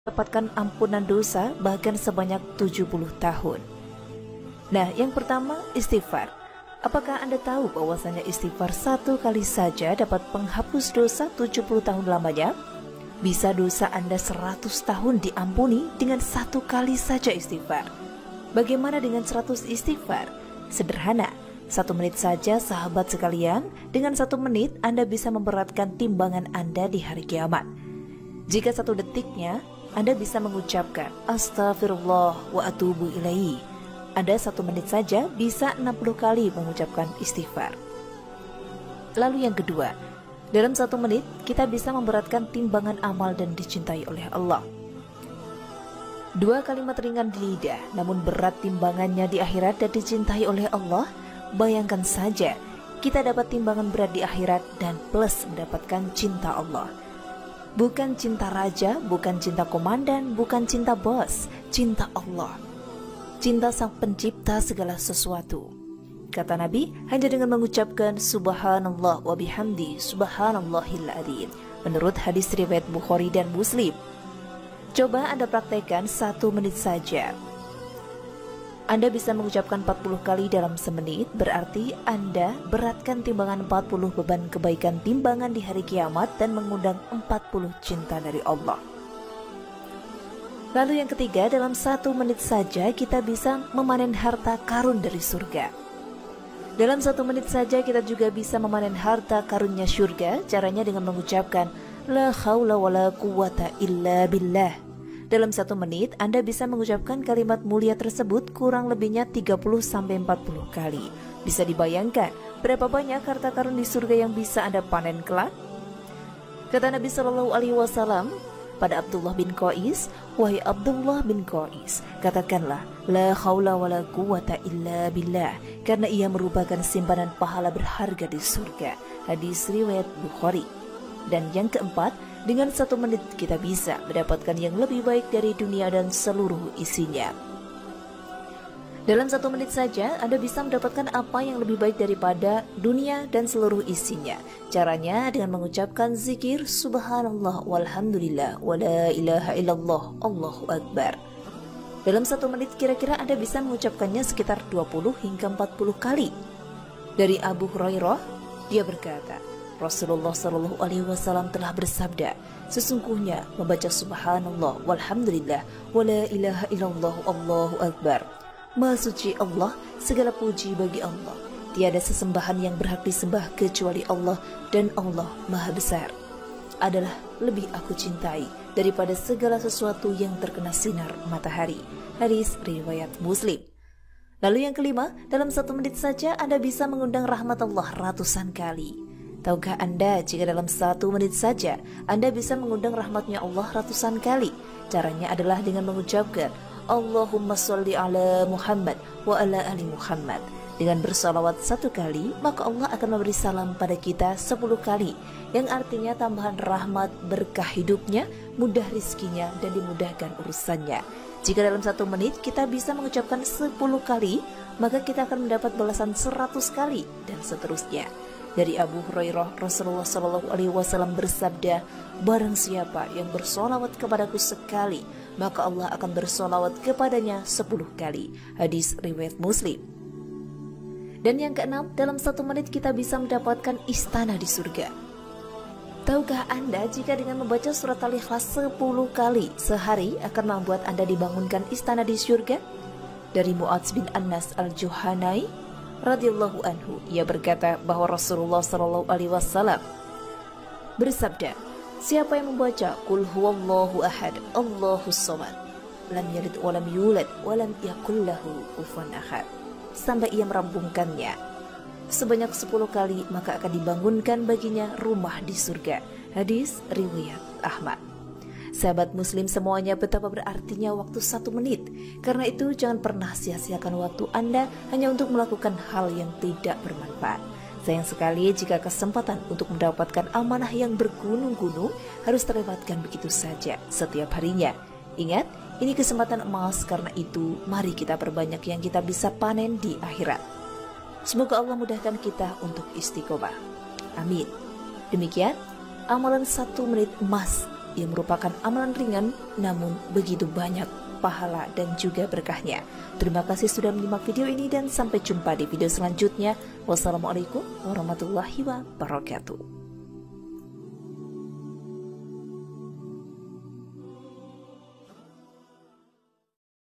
mendapatkan ampunan dosa bahkan sebanyak 70 tahun. Nah, yang pertama, istighfar. Apakah Anda tahu bahwasanya istighfar 1 kali saja dapat menghapus dosa 70 tahun lamanya? Bisa dosa Anda 100 tahun diampuni dengan 1 kali saja istighfar. Bagaimana dengan 100 istighfar? Sederhana, 1 menit saja sahabat sekalian. Dengan 1 menit Anda bisa memberatkan timbangan Anda di hari kiamat. Jika 1 detiknya Anda bisa mengucapkan Astagfirullah wa atubu ilaihi, Anda 1 menit saja bisa 60 kali mengucapkan istighfar. Lalu yang kedua, dalam 1 menit kita bisa memberatkan timbangan amal dan dicintai oleh Allah. 2 kalimat ringan di lidah namun berat timbangannya di akhirat dan dicintai oleh Allah. Bayangkan saja, kita dapat timbangan berat di akhirat dan plus mendapatkan cinta Allah. Bukan cinta raja, bukan cinta komandan, bukan cinta bos, cinta Allah. Cinta sang pencipta segala sesuatu. Kata Nabi, hanya dengan mengucapkan subhanallah wa bihamdi subhanallahil adzim, menurut hadis riwayat Bukhari dan Muslim. Coba Anda praktekkan 1 menit saja. Anda bisa mengucapkan 40 kali dalam semenit, berarti Anda beratkan timbangan 40 beban kebaikan timbangan di hari kiamat dan mengundang 40 cinta dari Allah. Lalu yang ketiga, dalam 1 menit saja kita bisa memanen harta karun dari surga. Dalam 1 menit saja kita juga bisa memanen harta karunnya surga. Caranya dengan mengucapkan la haula wala quwata illa billah. Dalam 1 menit Anda bisa mengucapkan kalimat mulia tersebut kurang lebihnya 30-40 kali. Bisa dibayangkan berapa banyak harta karun di surga yang bisa Anda panen kelak? Kata Nabi SAW pada Abdullah bin Qais, wahai Abdullah bin Qais, katakanlah la haula wala quwata illa billah, karena ia merupakan simpanan pahala berharga di surga. Hadis riwayat Bukhari. Dan yang keempat, dengan 1 menit kita bisa mendapatkan yang lebih baik dari dunia dan seluruh isinya. Dalam 1 menit saja Anda bisa mendapatkan apa yang lebih baik daripada dunia dan seluruh isinya. Caranya dengan mengucapkan zikir subhanallah walhamdulillah wa la ilaha illallah Allahu akbar. Dalam 1 menit kira-kira Anda bisa mengucapkannya sekitar 20 hingga 40 kali. Dari Abu Hurairah, dia berkata, Rasulullah SAW telah bersabda, sesungguhnya membaca subhanallah walhamdulillah wa la ilaha illallah Allahu akbar, Maha suci Allah, segala puji bagi Allah, tiada sesembahan yang berhak disembah kecuali Allah, dan Allah maha besar, adalah lebih aku cintai daripada segala sesuatu yang terkena sinar matahari. Hadis riwayat Muslim. Lalu yang kelima, dalam 1 menit saja Anda bisa mengundang rahmat Allah ratusan kali. Tahukah Anda jika dalam 1 menit saja Anda bisa mengundang rahmatnya Allah ratusan kali? Caranya adalah dengan mengucapkan Allahumma sholli ala Muhammad wa ala ali Muhammad. Dengan bersalawat 1 kali, maka Allah akan memberi salam pada kita 10 kali, yang artinya tambahan rahmat, berkah hidupnya, mudah rizkinya, dan dimudahkan urusannya. Jika dalam 1 menit kita bisa mengucapkan 10 kali, maka kita akan mendapat balasan 100 kali, dan seterusnya. Dari Abu Hurairah, Rasulullah SAW bersabda, barang siapa yang bersolawat kepadaku sekali, maka Allah akan bersolawat kepadanya 10 kali. Hadis riwayat Muslim. Dan yang keenam, dalam 1 menit kita bisa mendapatkan istana di surga. Tahukah Anda jika dengan membaca surat Al-Ikhlas 10 kali sehari akan membuat Anda dibangunkan istana di surga? Dari Mu'adz bin Anas al-Juhanai radhiyallahu anhu, ia berkata bahwa Rasulullah SAW bersabda, siapa yang membaca Qul huwallahu ahad, Allahus samad, lam yalid walam yulad walam yakul lahu kufuwan ahad, sampai ia merampungkannya sebanyak 10 kali, maka akan dibangunkan baginya rumah di surga. Hadis riwayat Ahmad. Sahabat muslim semuanya, betapa berartinya waktu 1 menit. Karena itu jangan pernah sia-siakan waktu Anda hanya untuk melakukan hal yang tidak bermanfaat. Sayang sekali jika kesempatan untuk mendapatkan amanah yang bergunung-gunung harus terlewatkan begitu saja setiap harinya. Ingat, ini kesempatan emas, karena itu mari kita perbanyak yang kita bisa panen di akhirat. Semoga Allah mudahkan kita untuk istiqomah. Amin. Demikian amalan 1 menit emas yang merupakan amalan ringan namun begitu banyak pahala dan juga berkahnya. Terima kasih sudah menyimak video ini dan sampai jumpa di video selanjutnya. Wassalamualaikum warahmatullahi wabarakatuh.